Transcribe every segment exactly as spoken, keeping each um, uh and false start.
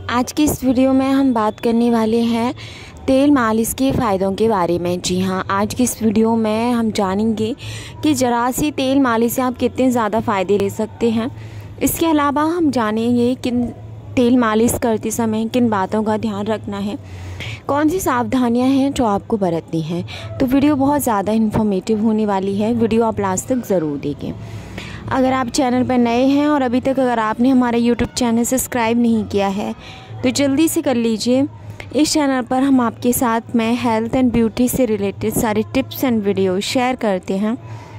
आज की इस वीडियो में हम बात करने वाले हैं तेल मालिश के फ़ायदों के बारे में। जी हाँ, आज की इस वीडियो में हम जानेंगे कि ज़रा सी तेल मालिश से आप कितने ज़्यादा फ़ायदे ले सकते हैं। इसके अलावा हम जानेंगे किन तेल मालिश करते समय किन बातों का ध्यान रखना है, कौन सी सावधानियां हैं जो आपको बरतनी हैं। तो वीडियो बहुत ज़्यादा इन्फॉर्मेटिव होने वाली है, वीडियो आप लास्ट तक ज़रूर देखें। अगर आप चैनल पर नए हैं और अभी तक अगर आपने हमारा यूट्यूब चैनल सब्सक्राइब नहीं किया है तो जल्दी से कर लीजिए। इस चैनल पर हम आपके साथ में हेल्थ एंड ब्यूटी से रिलेटेड सारे टिप्स एंड वीडियो शेयर करते हैं।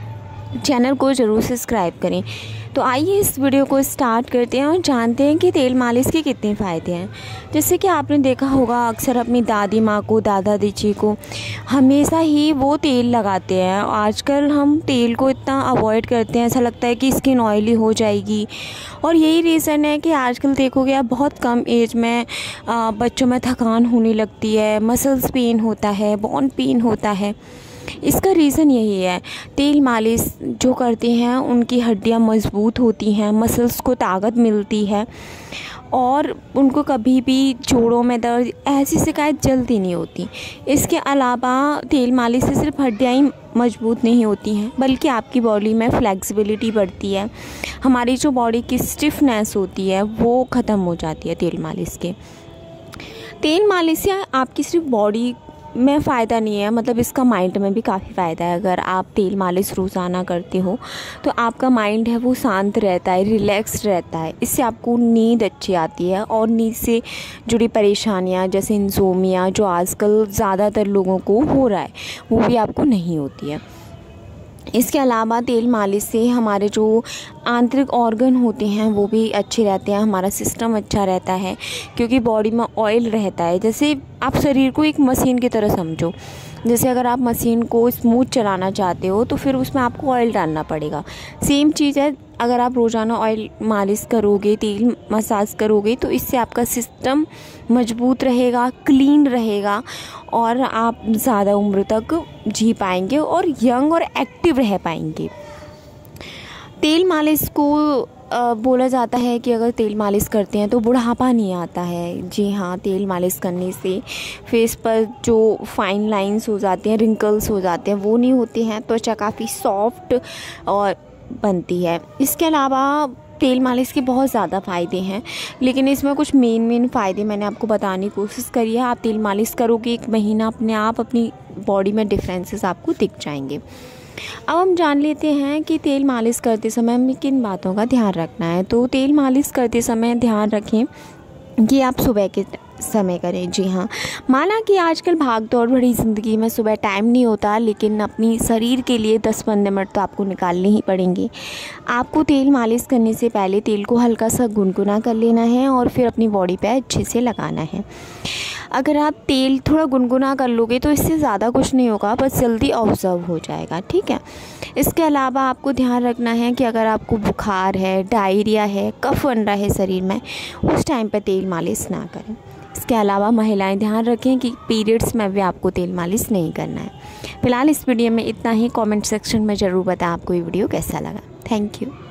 चैनल को ज़रूर सब्सक्राइब करें। तो आइए इस वीडियो को स्टार्ट करते हैं और जानते हैं कि तेल मालिश के कितने फ़ायदे हैं। जैसे कि आपने देखा होगा, अक्सर अपनी दादी माँ को, दादा दादी को हमेशा ही वो तेल लगाते हैं। आजकल हम तेल को इतना अवॉइड करते हैं, ऐसा लगता है कि स्किन ऑयली हो जाएगी। और यही रीज़न है कि आजकल देखोगे आप बहुत कम एज में आ, बच्चों में थकान होने लगती है, मसल्स पेन होता है, बोन पेन होता है। इसका रीज़न यही है, तेल मालिश जो करते हैं उनकी हड्डियां मजबूत होती हैं, मसल्स को ताकत मिलती है और उनको कभी भी जोड़ों में दर्द ऐसी शिकायत जल्दी नहीं होती। इसके अलावा तेल मालिश से सिर्फ हड्डियां ही मजबूत नहीं होती हैं बल्कि आपकी बॉडी में फ्लेक्सिबिलिटी बढ़ती है। हमारी जो बॉडी की स्टिफनेस होती है वो ख़त्म हो जाती है तेल मालिश के। तेल मालिश से आपकी सिर्फ बॉडी में फ़ायदा नहीं है, मतलब इसका माइंड में भी काफ़ी फ़ायदा है। अगर आप तेल मालिश रोज़ाना करते हो तो आपका माइंड है वो शांत रहता है, रिलैक्स रहता है। इससे आपको नींद अच्छी आती है और नींद से जुड़ी परेशानियां जैसे इंसोमिया जो आजकल ज़्यादातर लोगों को हो रहा है वो भी आपको नहीं होती है। इसके अलावा तेल मालिश से हमारे जो आंतरिक ऑर्गन होते हैं वो भी अच्छे रहते हैं, हमारा सिस्टम अच्छा रहता है क्योंकि बॉडी में ऑयल रहता है। जैसे आप शरीर को एक मशीन की तरह समझो, जैसे अगर आप मशीन को स्मूथ चलाना चाहते हो तो फिर उसमें आपको ऑयल डालना पड़ेगा। सेम चीज़ है, अगर आप रोज़ाना ऑयल मालिश करोगे, तेल मसाज करोगे तो इससे आपका सिस्टम मजबूत रहेगा, क्लीन रहेगा और आप ज़्यादा उम्र तक जी पाएंगे और यंग और एक्टिव रह पाएंगे। तेल मालिश को आ, बोला जाता है कि अगर तेल मालिश करते हैं तो बुढ़ापा नहीं आता है। जी हाँ, तेल मालिश करने से फेस पर जो फाइन लाइंस हो जाते हैं, रिंकल्स हो जाते हैं वो नहीं होते हैं, त्वचा काफ़ी सॉफ्ट और बनती है। इसके अलावा तेल मालिश के बहुत ज़्यादा फ़ायदे हैं, लेकिन इसमें कुछ मेन मेन फ़ायदे मैंने आपको बताने की कोशिश करी है। आप तेल मालिश करोगे एक महीना, अपने आप अपनी बॉडी में डिफरेंसेस आपको दिख जाएंगे। अब हम जान लेते हैं कि तेल मालिश करते समय हमें किन बातों का ध्यान रखना है। तो तेल मालिश करते समय ध्यान रखें कि आप सुबह के समय करें। जी हाँ, माना कि आजकल भाग दौड़ भरी ज़िंदगी में सुबह टाइम नहीं होता, लेकिन अपनी शरीर के लिए दस पंद्रह मिनट तो आपको निकालने ही पड़ेंगे। आपको तेल मालिश करने से पहले तेल को हल्का सा गुनगुना कर लेना है और फिर अपनी बॉडी पे अच्छे से लगाना है। अगर आप तेल थोड़ा गुनगुना कर लोगे तो इससे ज़्यादा कुछ नहीं होगा, बस जल्दी ऑब्जर्व हो जाएगा, ठीक है। इसके अलावा आपको ध्यान रखना है कि अगर आपको बुखार है, डायरिया है, कफ बन रहा है शरीर में, उस टाइम पर तेल मालिश ना करें। इसके अलावा महिलाएं ध्यान रखें कि पीरियड्स में भी आपको तेल मालिश नहीं करना है। फिलहाल इस वीडियो में इतना ही। कमेंट सेक्शन में ज़रूर बताएं आपको ये वीडियो कैसा लगा। Thank you.